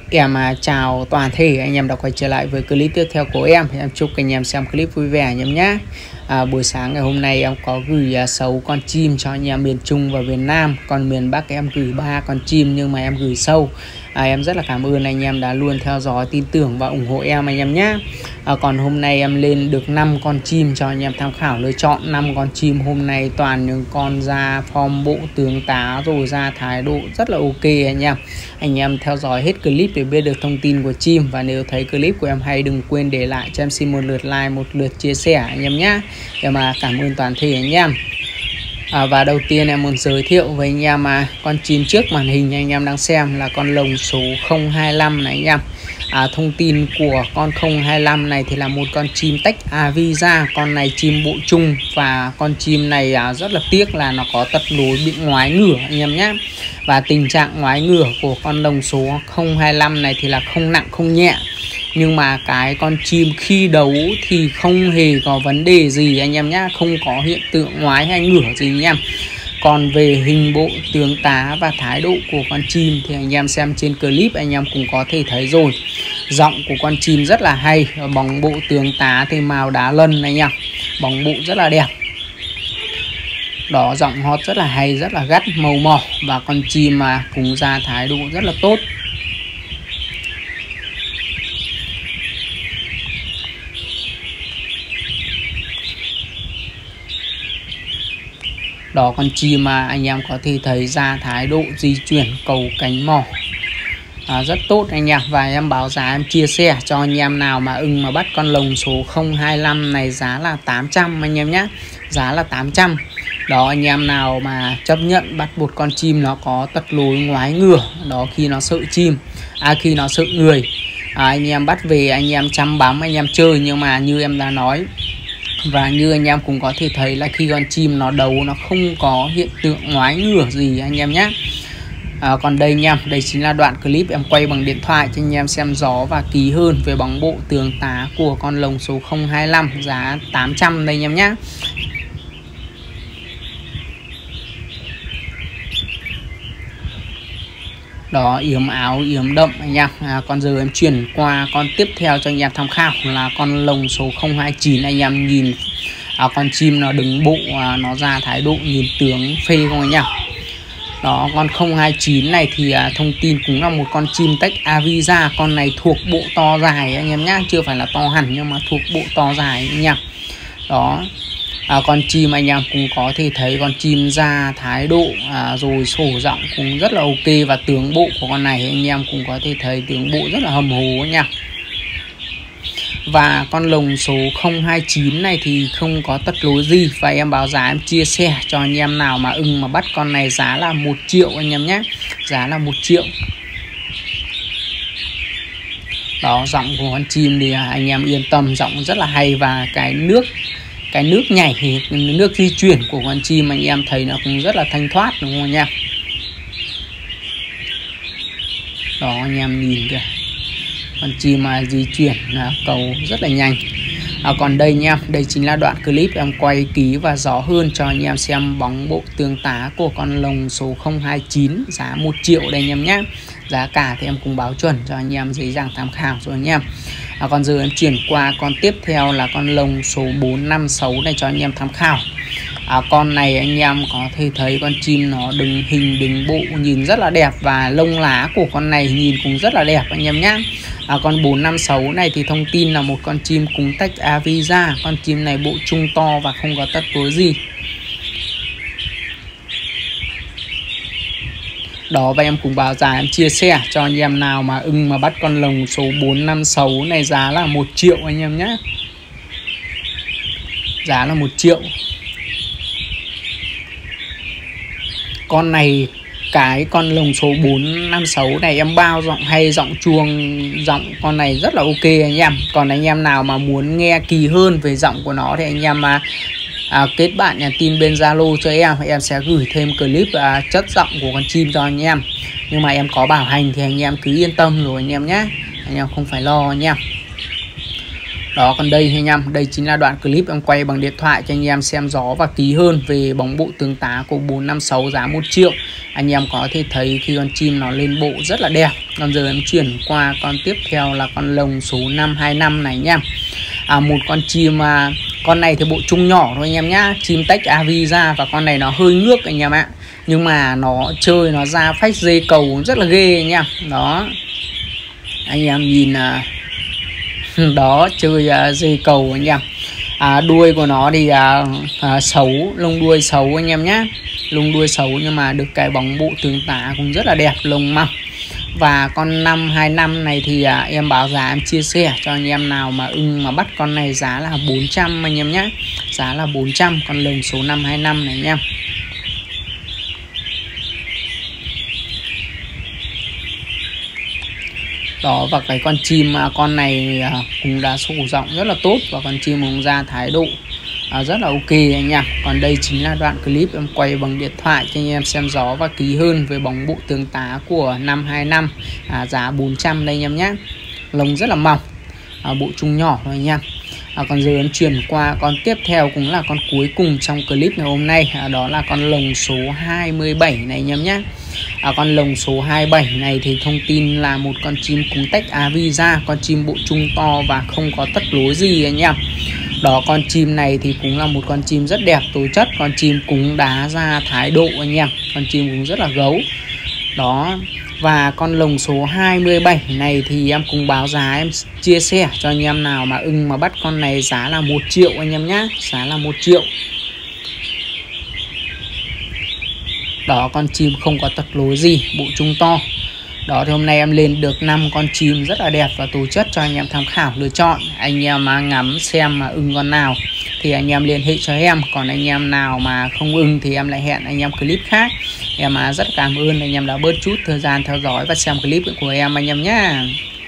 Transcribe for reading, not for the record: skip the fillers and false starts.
Chào toàn thể anh em đã quay trở lại với clip tiếp theo của em. Em chúc anh em xem clip vui vẻ anh em nhé. Buổi sáng ngày hôm nay em có gửi 6 con chim cho anh em miền Trung và miền Nam. Còn miền Bắc em gửi 3 con chim nhưng mà em gửi sâu. Em rất là cảm ơn anh em đã luôn theo dõi, tin tưởng và ủng hộ em anh em nhé. Còn hôm nay em lên được 5 con chim cho anh em tham khảo lựa chọn. 5 con chim hôm nay toàn những con da form bộ tướng tá rồi ra thái độ rất là ok anh em. Anh em theo dõi hết clip để biết được thông tin của chim. Và nếu thấy clip của em hay đừng quên để lại cho em xin một lượt like, một lượt chia sẻ anh em nhé. Em cảm ơn toàn thể anh em. Và đầu tiên em muốn giới thiệu với anh em con chim trước màn hình anh em đang xem là con lồng số 025 này anh em. Thông tin của con 025 này thì là một con chim tách Avisa. Con này chim bộ chung và con chim này rất là tiếc là nó có tật lối bị ngoái ngửa anh em nhé. Và tình trạng ngoái ngửa của con lồng số 025 này thì là không nặng không nhẹ. Nhưng mà cái con chim khi đấu thì không hề có vấn đề gì anh em nhé. Không có hiện tượng ngoái hay ngửa gì anh em. Còn về hình bộ tướng tá và thái độ của con chim thì anh em xem trên clip anh em cũng có thể thấy rồi. Giọng của con chim rất là hay. Bóng bộ tướng tá thì màu đá lân anh em. Bóng bộ rất là đẹp. Đó, giọng hót rất là hay, rất là gắt, màu mỏ. Và con chim cũng ra thái độ rất là tốt. Đó, con chim mà anh em có thể thấy ra thái độ di chuyển cầu cánh mỏ rất tốt anh em. Và em báo giá em chia sẻ cho anh em nào mà mà bắt con lồng số 025 này giá là 800 anh em nhé. Giá là 800. Đó, anh em nào mà chấp nhận bắt một con chim nó có tật lối ngoái ngửa. Đó, khi nó sợ chim, khi nó sợ người, anh em bắt về anh em chăm bám anh em chơi. Nhưng mà như em đã nói và như anh em cũng có thể thấy là khi con chim nó đấu nó không có hiện tượng ngoái ngửa gì anh em nhé. Còn đây anh em, đây chính là đoạn clip em quay bằng điện thoại cho anh em xem rõ và kỹ hơn về bóng bộ tướng tá của con lồng số 025 giá 800 đây anh em nhé. Đó, yếm áo yếm đậm anh em. Còn giờ em chuyển qua con tiếp theo cho anh em tham khảo là con lồng số 029 anh em nhìn. Con chim nó đứng bộ, nó ra thái độ nhìn tướng phê không anh em. Đó, con 029 này thì thông tin cũng là một con chim tách Avisa. Con này thuộc bộ to dài anh em nhá, chưa phải là to hẳn nhưng mà thuộc bộ to dài anh em. Đó, con chim anh em cũng có thể thấy con chim ra thái độ rồi sổ giọng cũng rất là ok. Và tướng bộ của con này anh em cũng có thể thấy tướng bộ rất là hầm hố nha. Và con lồng số 029 này thì không có tật lối gì. Và em báo giá em chia sẻ cho anh em nào mà mà bắt con này giá là 1 triệu anh em nhé. Giá là 1 triệu. Đó, giọng của con chim thì anh em yên tâm, giọng rất là hay. Và cái nước nhảy thì nước di chuyển của con chim anh em thấy nó cũng rất là thanh thoát đúng không nha. Đó, anh em nhìn kìa, con chim di chuyển cầu rất là nhanh. Còn đây nha, đây chính là đoạn clip em quay kỹ và rõ hơn cho anh em xem bóng bộ tướng tá của con lồng số 029 giá 1 triệu đây anh em nhé. Giá cả thì em cũng báo chuẩn cho anh em dễ dàng tham khảo rồi anh em. Còn giờ em chuyển qua con tiếp theo là con lồng số 456 này cho anh em tham khảo. Con này anh em có thể thấy con chim nó đứng hình đứng bộ nhìn rất là đẹp. Và lông lá của con này nhìn cũng rất là đẹp anh em nhé. Con 456 này thì thông tin là một con chim cúng tách Avisa. Con chim này bộ trung to và không có tật lối gì. Đó, và em cũng báo giá em chia sẻ cho anh em nào mà mà bắt con lồng số 456 này giá là 1 triệu anh em nhé. Giá là 1 triệu. Con này, cái con lồng số 456 này em bao giọng hay, giọng chuông, giọng con này rất là ok anh em. Còn anh em nào mà muốn nghe kỳ hơn về giọng của nó thì anh em kết bạn nhắn tin bên Zalo cho em sẽ gửi thêm clip chất giọng của con chim cho anh em. Nhưng mà em có bảo hành thì anh em cứ yên tâm rồi anh em nhé. Anh em không phải lo anh em. Đó, còn đây anh em, đây chính là đoạn clip em quay bằng điện thoại cho anh em xem rõ và kỹ hơn về bóng bộ tương tá của 456 giá 1 triệu. Anh em có thể thấy khi con chim nó lên bộ rất là đẹp. Còn giờ em chuyển qua con tiếp theo là con lồng số 525 này nha. Một con chim con này thì bộ trung nhỏ thôi anh em nhá, chim tách avi ra, và con này nó hơi ngước anh em ạ. Nhưng mà nó chơi nó ra phách dây cầu rất là ghê nha. Đó, anh em nhìn đó, chơi dây cầu anh em. Đuôi của nó thì xấu, lông đuôi xấu anh em nhé, lông đuôi xấu nhưng mà được cái bóng bộ tương tá cũng rất là đẹp, lông măng. Và con 525 này thì em báo giá em chia sẻ cho anh em nào mà ưng mà bắt con này giá là 400 anh em nhé, giá là 400 con lồng số 525 này nha. Đó, và cái con chim con này cũng đã sổ giọng rất là tốt, và con chim cũng ra thái độ rất là ok anh nha. Còn đây chính là đoạn clip em quay bằng điện thoại cho anh em xem rõ và kỹ hơn về bóng bộ tương tá của 525 giá 400 đây anh em nhé. Lông rất là mỏng, bộ trung nhỏ thôi anh em. Còn giờ em chuyển qua con tiếp theo cũng là con cuối cùng trong clip ngày hôm nay, đó là con lồng số 27 này anh em nhé. Con lồng số 27 này thì thông tin là một con chim cúng tách avi ra, con chim bộ trung to và không có tất lối gì anh em. Đó, con chim này thì cũng là một con chim rất đẹp tố chất, con chim cúng đá ra thái độ anh em, con chim cũng rất là gấu. Đó, và con lồng số 27 này thì em cùng báo giá em chia sẻ cho anh em nào mà ưng mà bắt con này giá là 1 triệu anh em nhé, giá là 1 triệu. Đó, con chim không có tật lối gì, bộ trung to. Đó, thì hôm nay em lên được 5 con chim rất là đẹp và tố chất cho anh em tham khảo lựa chọn. Anh em mà ngắm xem mà ưng con nào thì anh em liên hệ cho em. Còn anh em nào mà không ưng thì em lại hẹn anh em clip khác. Em rất cảm ơn anh em đã bớt chút thời gian theo dõi và xem clip của em anh em nhé.